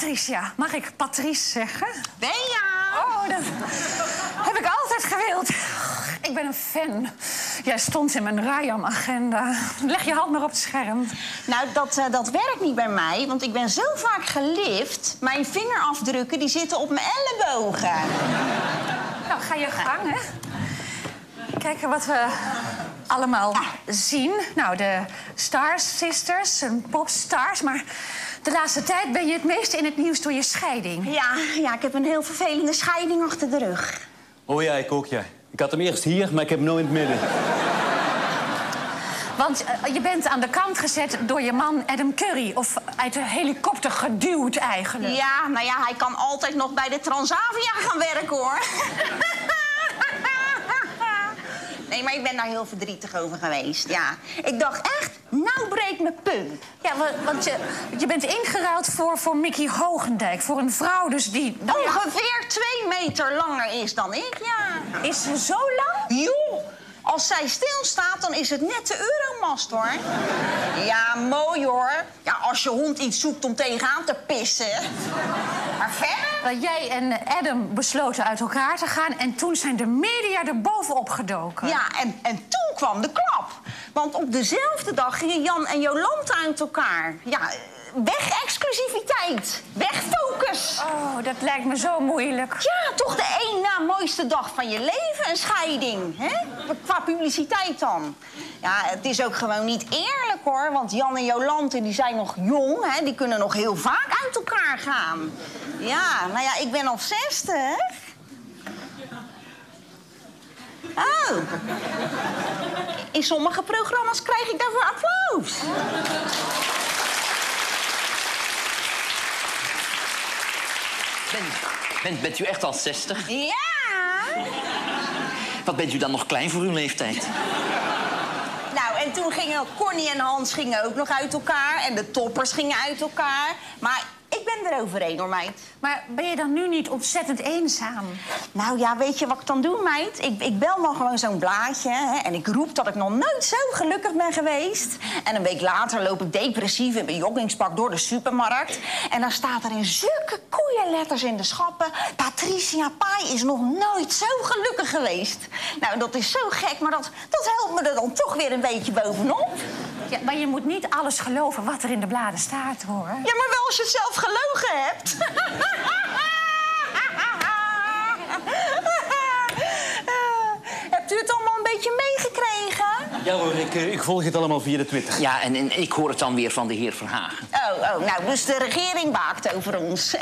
Patricia. Mag ik Patrice zeggen? Benja! Oh, dat heb ik altijd gewild. Ik ben een fan. Jij stond in mijn Rayam-agenda. Leg je hand maar op het scherm. Nou, dat werkt niet bij mij, want ik ben zo vaak gelift. Mijn vingerafdrukken die zitten op mijn ellebogen. Nou, ga je gang, hè? Kijken wat we allemaal zien. Nou, de Star Sisters, popstars. Maar de laatste tijd ben je het meest in het nieuws door je scheiding. Ja, ik heb een heel vervelende scheiding achter de rug. Oh ja, ik ook, ja. Ik had hem eerst hier, maar ik heb hem nu in het midden. Want je bent aan de kant gezet door je man Adam Curry. Of uit de helikopter geduwd eigenlijk. Ja, nou ja, hij kan altijd nog bij de Transavia gaan werken, hoor. Nee, maar ik ben daar heel verdrietig over geweest, ja. Ik dacht echt, nou breekt mijn punt. Ja, want je bent ingeruild voor Mickey Hoogendijk. Voor een vrouw dus die... Nou ja, Ongeveer 2 meter langer is dan ik, ja. is ze zo lang? Joh, als zij stilstaat, dan is het net de Euromast, hoor. Ja, mooi, hoor. Ja, als je hond iets zoekt om tegenaan te pissen. Maar verder? Jij en Adam besloten uit elkaar te gaan... en toen zijn de media er bovenop gedoken. Ja, en toen kwam de klap. Want op dezelfde dag gingen Jan en Jolanta uit elkaar. Ja, weg exclusiviteit. Weg focus. Oh, dat lijkt me zo moeilijk. Ja, toch de één na mooiste dag van je leven, een scheiding. Hè? Qua publiciteit dan. Ja, het is ook gewoon niet eerlijk, hoor. Want Jan en Jolanta, die zijn nog jong, hè? Die kunnen nog heel vaak uit elkaar gaan. Ja, nou ja, ik ben al 60. Oh. In sommige programma's krijg ik daarvoor applaus. Bent u echt al 60? Ja. Wat bent u dan nog klein voor uw leeftijd? Nou, en toen gingen Connie en Hans gingen ook nog uit elkaar. En de toppers gingen uit elkaar. Maar ik ben er overheen, hoor, meid. Maar ben je dan nu niet ontzettend eenzaam? Nou ja, weet je wat ik dan doe, meid? Ik bel dan gewoon zo'n blaadje, hè, en ik roep dat ik nog nooit zo gelukkig ben geweest. En een week later loop ik depressief in mijn joggingspak door de supermarkt. En dan staat er in zulke koeienletters in de schappen... Patricia Pai is nog nooit zo gelukkig geweest. Nou, dat is zo gek, maar dat helpt me er dan toch weer een beetje bovenop. Ja, maar je moet niet alles geloven wat er in de bladen staat, hoor. Ja, maar wel als je het zelf gelogen hebt. Hebt u het allemaal een beetje meegekregen? Ja hoor, ik volg het allemaal via de Twitter. Ja, en ik hoor het dan weer van de heer Verhagen. Oh, nou, dus de regering waakt over ons.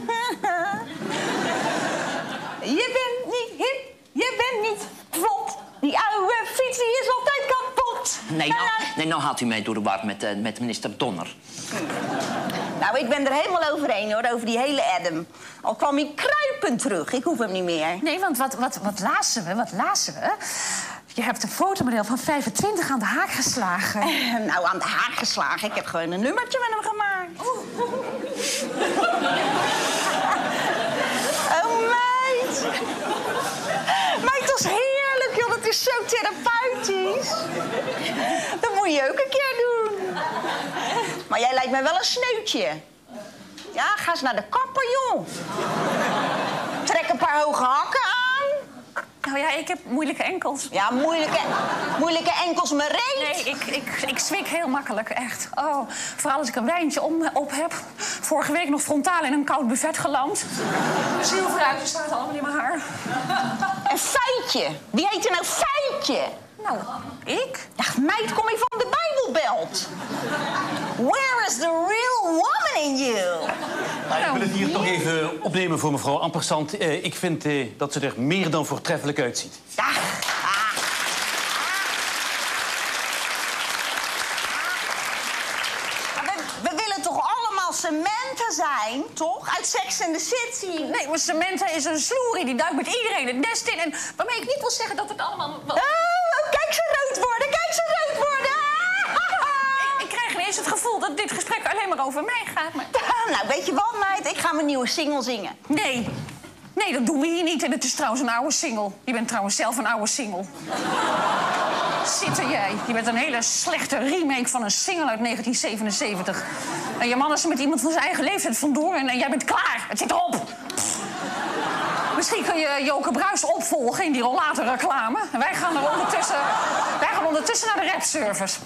Je bent niet hip, je bent niet vlot. Die oude fiets die is altijd kapot. Nee, nou haalt u mij door de war met minister Donner. Nou, ik ben er helemaal overheen, hoor, over die hele Adam. Al kwam hij kruipend terug. Ik hoef hem niet meer. Nee, want wat lazen we? Je hebt een fotomodel van 25 aan de haak geslagen. Nou, aan de haak geslagen. Ik heb gewoon een nummertje met hem gemaakt. Oh, meid. Meid, dat is heerlijk, joh. Dat is zo therapeutisch. Dat moet je ook een keer doen. Maar jij lijkt mij wel een sneutje. Ja, ga eens naar de kapper, joh. Trek een paar hoge hakken aan. Nou ja, ik heb moeilijke enkels. Ja, moeilijke enkels me reet. Nee, ik zwik heel makkelijk, echt. Oh, vooral als ik een wijntje op heb. Vorige week nog frontaal in een koud buffet geland. Zielveruitje staat allemaal in mijn haar. Een feitje. Wie heet er nou feitje? Nou, ik? Ja, meid, kom je van de Bijbelbelt? Where is the real woman in you? Nou, ik wil het hier toch even opnemen voor mevrouw Ampersand. Ik vind dat ze er meer dan voortreffelijk uitziet. Ja. We willen toch allemaal Samantha zijn, toch? Uit Sex and the City. Nee, maar Samantha is een sloerie. Die duikt met iedereen het nest in. En waarmee ik niet wil zeggen dat het allemaal... Oh, kijk ze rood worden, kijk ze rood worden. Ik krijg ineens het gevoel dat dit gesprek alleen maar over mij gaat. Maar... Nou, weet je wat, meid? Ik ga mijn nieuwe single zingen. Nee. Nee, dat doen we hier niet. En het is trouwens een oude single. Je bent trouwens zelf een oude single. zitten jij. Je bent een hele slechte remake van een single uit 1977. En je man is er met iemand van zijn eigen leeftijd vandoor en jij bent klaar. Het zit erop. Misschien kun je Joke Bruis opvolgen in die rollatorreclame. En wij gaan ondertussen naar de rapservice.